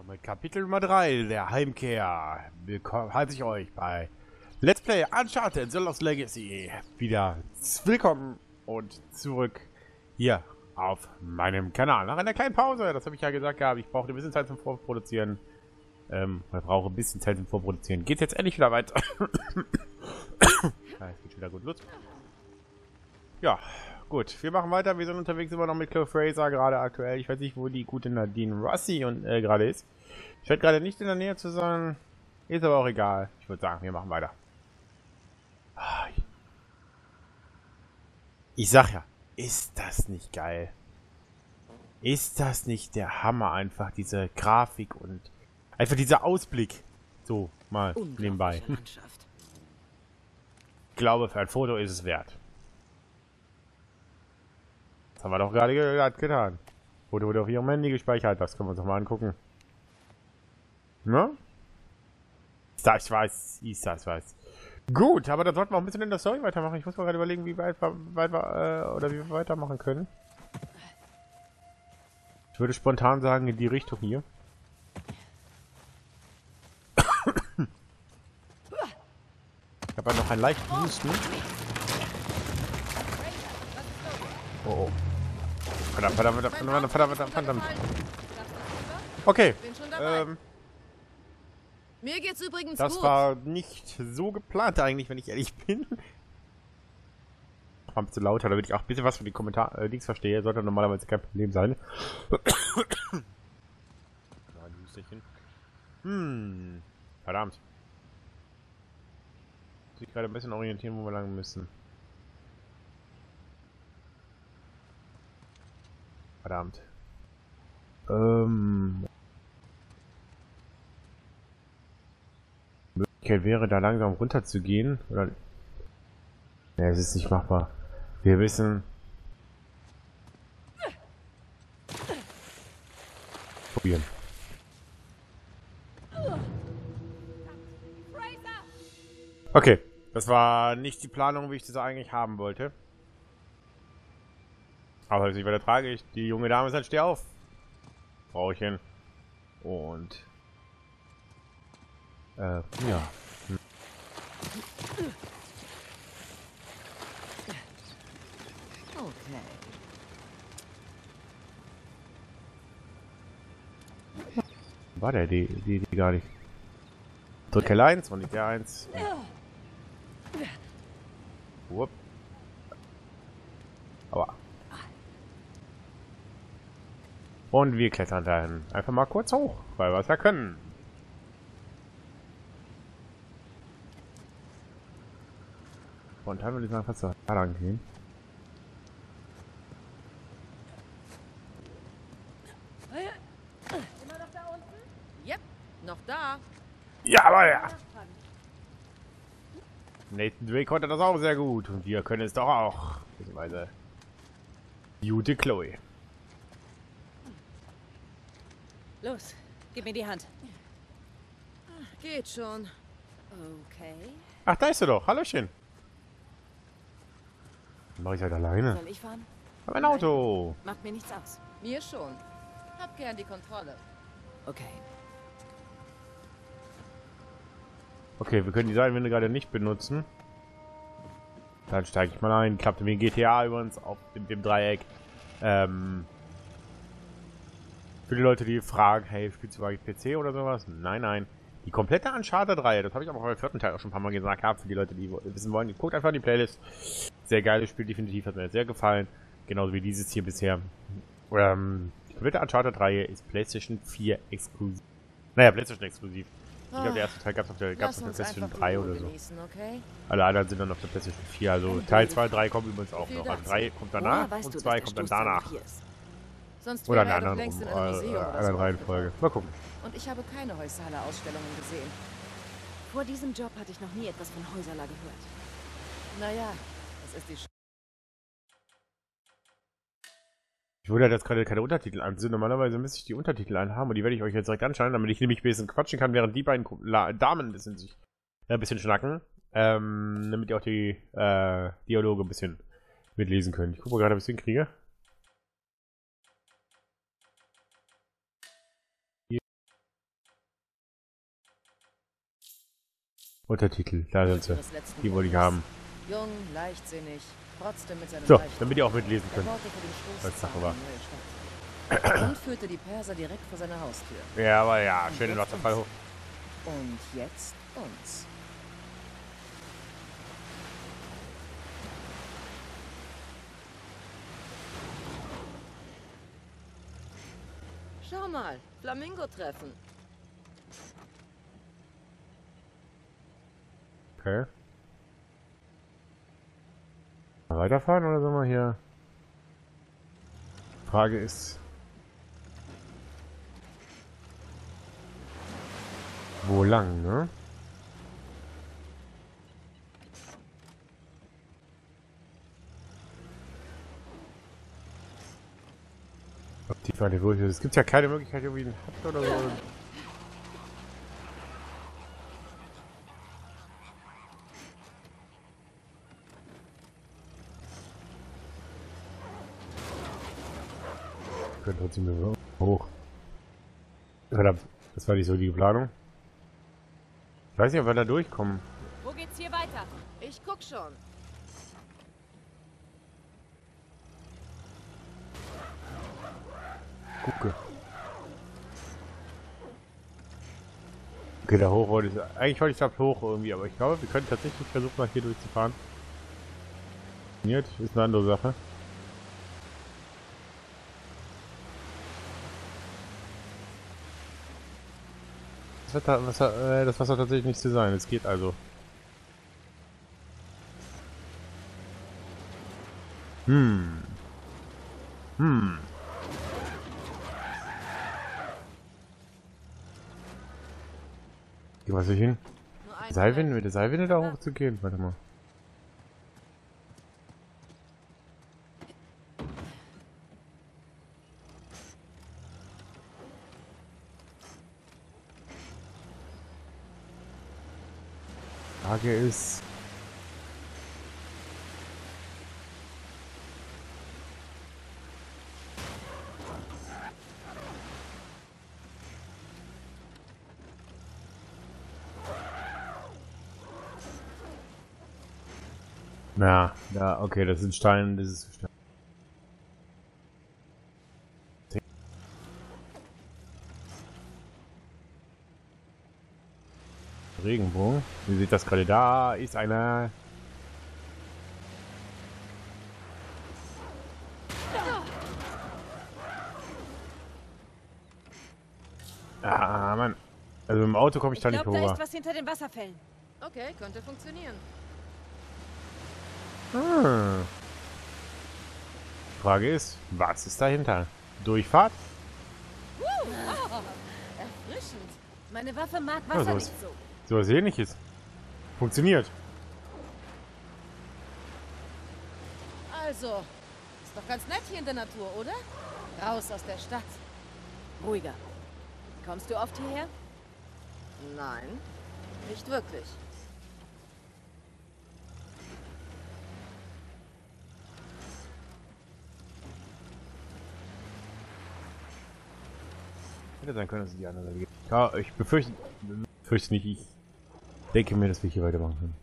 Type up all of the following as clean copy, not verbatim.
Und mit Kapitel Nummer 3 der Heimkehr heiße ich euch bei Let's Play Uncharted The Lost Legacy wieder willkommen und zurück hier auf meinem Kanal. Nach einer kleinen Pause, das habe ich ja gesagt gehabt, ich brauchte ein bisschen Zeit zum Vorproduzieren. Ich brauche ein bisschen Zeit zum Vorproduzieren. Geht jetzt endlich wieder weiter. Ja, es geht wieder gut los. Ja, gut, wir machen weiter. Wir sind unterwegs immer noch mit Chloe Fraser gerade aktuell. Ich weiß nicht, wo die gute Nadine Rossi und gerade ist. Ich werde gerade nicht in der Nähe zu sein. Ist aber auch egal. Ich würde sagen, wir machen weiter. Ich sag ja, ist das nicht geil? Ist das nicht der Hammer einfach, diese Grafik und einfach dieser Ausblick? So, mal nebenbei. Ich glaube, für ein Foto ist es wert. Das haben wir doch gerade getan. Foto wurde auf ihrem Handy gespeichert. Das können wir uns doch mal angucken. Ne? Ich weiß. Gut, aber dann sollten wir auch ein bisschen in der Story weitermachen. Ich muss mal gerade überlegen, wie weit wir weitermachen können. Ich würde spontan sagen, in die Richtung hier. Ich habe ja noch einen leichten Husten. Oh. Verdammt. Okay. Mir geht's übrigens das gut. war nicht so geplant eigentlich, wenn ich ehrlich bin. War ein bisschen lauter, damit ich auch ein bisschen was von den Kommentaren nichts verstehe. Sollte normalerweise kein Problem sein. Verdammt. Muss ich gerade ein bisschen orientieren, wo wir lang müssen. Verdammt. Möglichkeit wäre, da langsam runter zu gehen. Oder. Ja, es ist nicht machbar. Wir wissen. Probieren. Okay, das war nicht die Planung, wie ich das eigentlich haben wollte. Aber das ist nicht weiter tragisch. Die junge Dame ist halt, steh auf. Frauchen. Und. Ja. Okay. War der die gar nicht. Drück L1 und nicht R1. Wupp. Aber. Und wir klettern dahin. Einfach mal kurz hoch, weil wir es ja können. Und dann würde ich sagen, fast da lang gehen. Immer noch da unten? Yep, noch da. Ja, aber ja. Nathan Drake konnte das auch sehr gut. Und wir können es doch auch. Beziehungsweise gute Chloe. Los, gib mir die Hand. Geht schon. Okay. Ach, da ist sie doch. Hallöchen. Mach ich halt alleine. Soll ich fahren? Aber ein Auto. Macht mir nichts aus. Mir schon. Hab gern die Kontrolle. Okay. Okay, wir können die Seitenwinde gerade nicht benutzen. Dann steige ich mal ein. Klappt wie GTA übrigens auf dem Dreieck. Für die Leute, die fragen, hey, spielst du eigentlich PC oder sowas? Nein. Die komplette Uncharted-Reihe, das habe ich aber auch beim 4. Teil auch schon ein paar Mal gesagt, für die Leute, die wissen wollen, guckt einfach in die Playlist. Sehr geiles Spiel, definitiv, hat mir sehr gefallen. Genauso wie dieses hier bisher. Die komplette Uncharted-Reihe ist PlayStation 4 exklusiv. Naja, PlayStation exklusiv. Ich glaube, der erste Teil gab es auf der PlayStation 3 oder so. Okay? Alle anderen sind dann auf der PlayStation 4. Also Teil 2 und 3 kommen übrigens auch noch. Also 3 kommt danach und 2 kommt dann danach. Sonst Oder wäre in einer er doch längst in einem Museum oder anderen so. Reihenfolge. Mal gucken. Und ich habe keine Heusala-Ausstellungen gesehen. Vor diesem Job hatte ich noch nie etwas von Häuserler gehört. Naja, das ist die Ich würde halt jetzt gerade keine Untertitel ansehen. Normalerweise müsste ich die Untertitel einhaben und die werde ich euch jetzt direkt anschauen, damit ich nämlich ein bisschen quatschen kann, während die beiden Damen ein bisschen schnacken. Damit ihr auch die Dialoge ein bisschen mitlesen könnt. Ich gucke mal gerade, ob ich es hinkriege. Untertitel, da sind sie. Ihres letzten Die wollte ich Bundes. haben. Jung, leichtsinnig, trotzdem mit seinem So, Reichtum. damit ihr auch mitlesen Er könnt. baute für den Stoß Als Sache eine war. neue Stadt. Und führte die Perser direkt vor seine Haustür. Ja, aber ja, Und schön den jetzt Wasserfall uns. hoch. Und jetzt uns. Schau mal, Flamingo-Treffen. Okay. Mal weiterfahren oder sollen wir hier? Frage ist, wo lang, ne? Ob die Frage durch ist. Es gibt ja keine Möglichkeit, irgendwie einen Hut oder so. Wir können trotzdem wieder hoch. Verdammt, das war nicht so die Planung. Ich weiß nicht, ob wir da durchkommen. Wo geht's hier weiter? Ich guck schon. Gucke. Okay, da hoch wollte ich. Eigentlich wollte ich da hoch irgendwie, aber ich glaube, wir können tatsächlich versuchen, mal hier durchzufahren. Funktioniert, ist eine andere Sache. Das Wasser tatsächlich nicht zu sein. Es geht also. Hm. Geh mal so hin. Nur ein Seilwinde, mit der Seilwinde da hoch zu gehen? Warte mal. Frage ist. Na, ja, okay, das sind Steine, das ist Stein. Regenbogen. Wie sieht das gerade? Da ist einer. Ah, Mann. Also im Auto komme ich da Ich nicht glaube, da hoch. ist was hinter den Wasserfällen. Okay, könnte funktionieren. Ah. Frage ist, was ist dahinter? Durchfahrt? Erfrischend. Meine Waffe mag Ja, Wasser so nicht ist- so. So was ähnliches. Funktioniert. Also, ist doch ganz nett hier in der Natur, oder? Raus aus der Stadt. Ruhiger. Kommst du oft hierher? Nein, nicht wirklich. Hätte sein können, dass es die andere Seite geht. Ja, ich befürchte nicht. Ich denke mir, dass wir hier weitermachen können.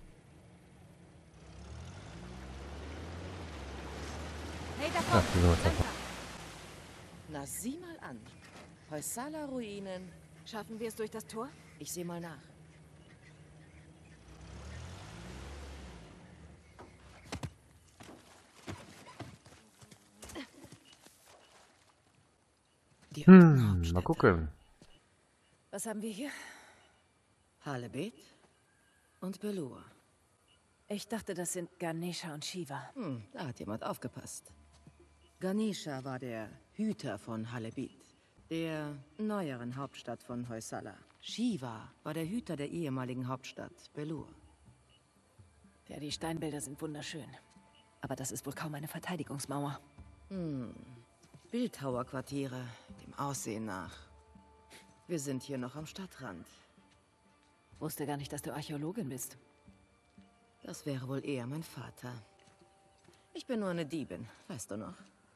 Hey, da Ja, kommt. hier sind wir jetzt Langsam. Na, sieh mal an. Hoysala-Ruinen. Schaffen wir es durch das Tor? Ich sehe mal nach. Die Mal gucken. Was haben wir hier? Halebet und Belur. Ich dachte, das sind Ganesha und Shiva. Da hat jemand aufgepasst. Ganesha war der Hüter von Halebit, der neueren Hauptstadt von Hoysala. Shiva war der Hüter der ehemaligen Hauptstadt Belur. Ja, die Steinbilder sind wunderschön. Aber das ist wohl kaum eine Verteidigungsmauer. Bildhauerquartiere, dem Aussehen nach. Wir sind hier noch am Stadtrand. Wusste gar nicht, dass du Archäologin bist. Das wäre wohl eher mein Vater. Ich bin nur eine Diebin, weißt du noch?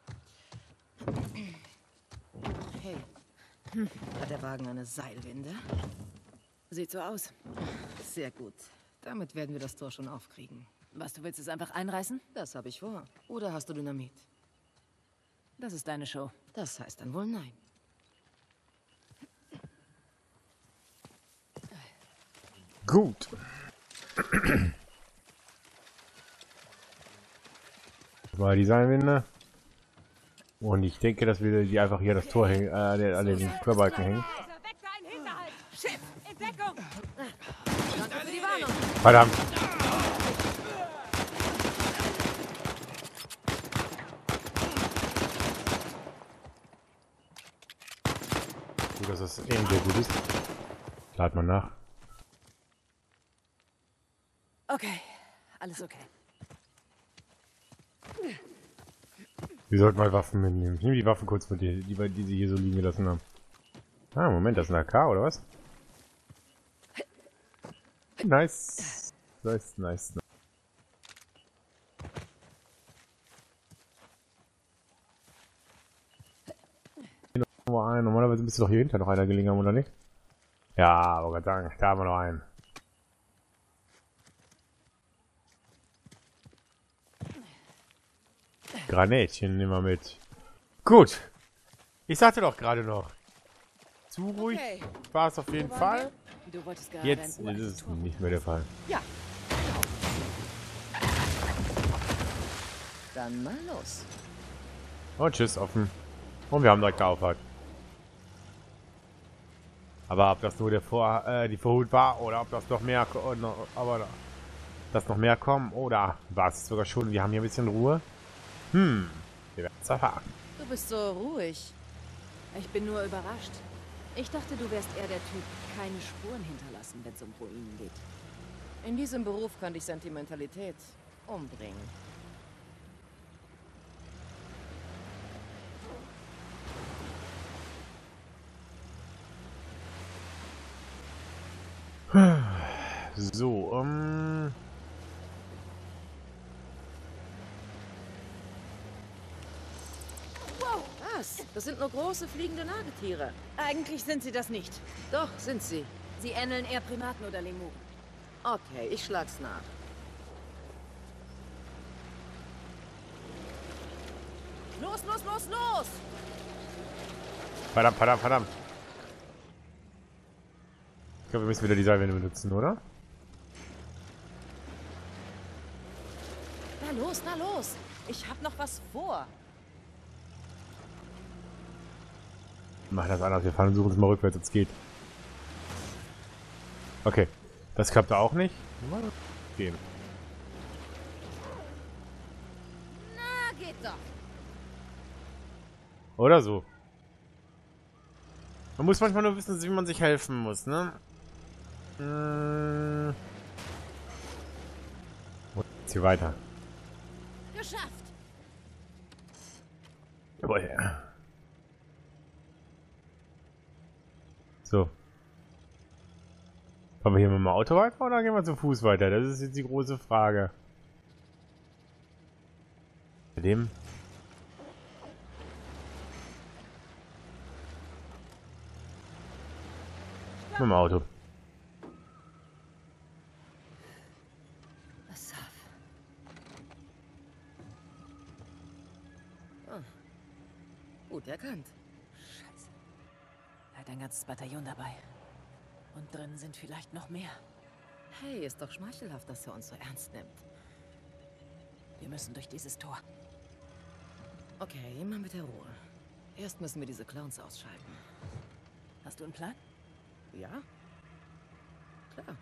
Hey, hat der Wagen eine Seilwinde? Sieht so aus. Sehr gut. Damit werden wir das Tor schon aufkriegen. Was, du willst es einfach einreißen? Das habe ich vor. Oder hast du Dynamit? Das ist deine Show. Das heißt dann wohl nein. Gut. War die Seilwinde. Und ich denke, dass wir die einfach hier das Tor hängen, an den Querbalken hängen. Schiff, in Deckung! Danke für die Warnung. Verdammt. Gut, dass das irgendwie gut ist. Lad mal nach. Okay, alles okay. Wir sollten mal Waffen mitnehmen. Ich nehme die Waffen kurz mit dir, die sie hier so liegen gelassen haben. Ah, Moment, das ist ein AK, oder was? Nice. Nice, nice, nice. Nummer 1. Normalerweise müsste doch hier hinter noch einer gelegen haben, oder nicht? Ja, aber Gott sei Dank, da haben wir noch einen. Granätchen nehmen wir mit. Gut. Ich sagte doch gerade noch. Zu ruhig war es auf jeden Fall. Du wolltest gerade Jetzt dein ist es nicht mehr der Fall. Ja. Dann mal los. Und tschüss, offen. Und wir haben direkt Auffahrt. Aber ob das nur die Vorhut war oder ob das noch mehr, aber dass noch mehr kommen oder war es sogar schon, wir haben hier ein bisschen Ruhe. Wir werden es erfahren. Du bist so ruhig. Ich bin nur überrascht. Ich dachte, du wärst eher der Typ, keine Spuren hinterlassen, wenn es um Ruinen geht. In diesem Beruf kann dich Sentimentalität umbringen. So, Wow, was? Das sind nur große fliegende Nagetiere. Eigentlich sind sie das nicht. Doch, sind sie. Sie ähneln eher Primaten oder Lemuren. Okay, ich schlag's nach. Los, los, los, los! verdammt, verdammt, verdammt. Ich glaube, wir müssen wieder die Seilwinde benutzen, oder? Na los, na los! Ich hab noch was vor. Wir machen das anders, wir fahren und suchen es mal rückwärts, ob es geht. Okay, das klappt auch nicht. Mal gehen. Na, geht doch. Oder so. Man muss manchmal nur wissen, wie man sich helfen muss, ne? Jetzt hier weiter. Geschafft. Jawohl. So. Fahren wir hier mit dem Auto weiter oder gehen wir zu Fuß weiter? Das ist jetzt die große Frage. Bei dem. Mit dem Auto. Asaf. Gut erkannt. Scheiße. Er hat ein ganzes Bataillon dabei. Und drin sind vielleicht noch mehr. Hey, ist doch schmeichelhaft, dass er uns so ernst nimmt. Wir müssen durch dieses Tor. Okay, immer mit der Ruhe. Erst müssen wir diese Clowns ausschalten. Hast du einen Plan? Ja? Klar.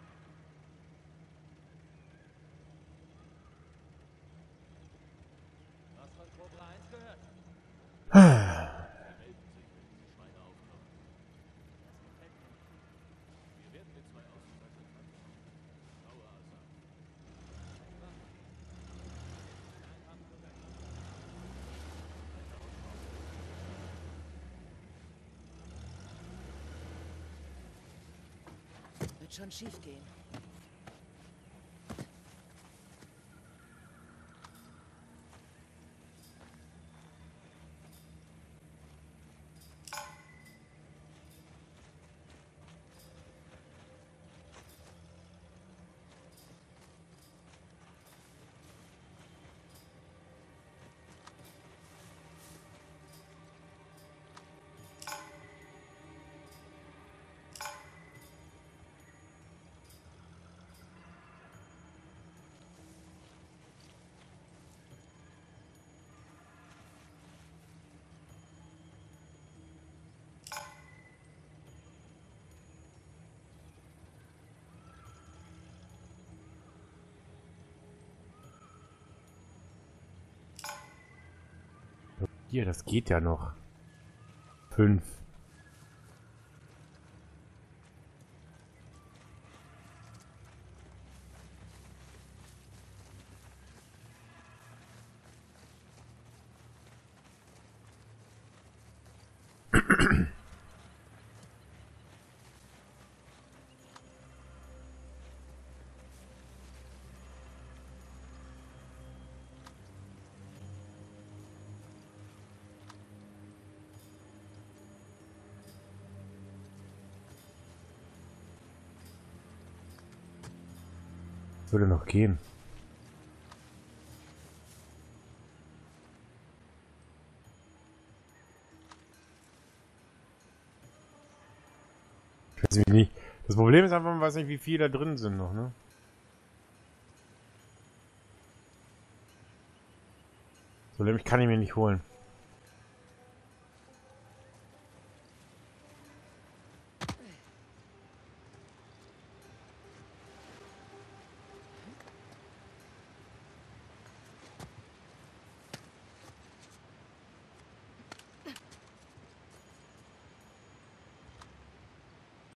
Wird schon schief gehen. Hier, das geht ja noch. 5. Würde noch gehen. Ich weiß nicht. Das Problem ist einfach, man weiß nicht, wie viele da drin sind noch, ne? Das Problem, ich kann ihn mir nicht holen.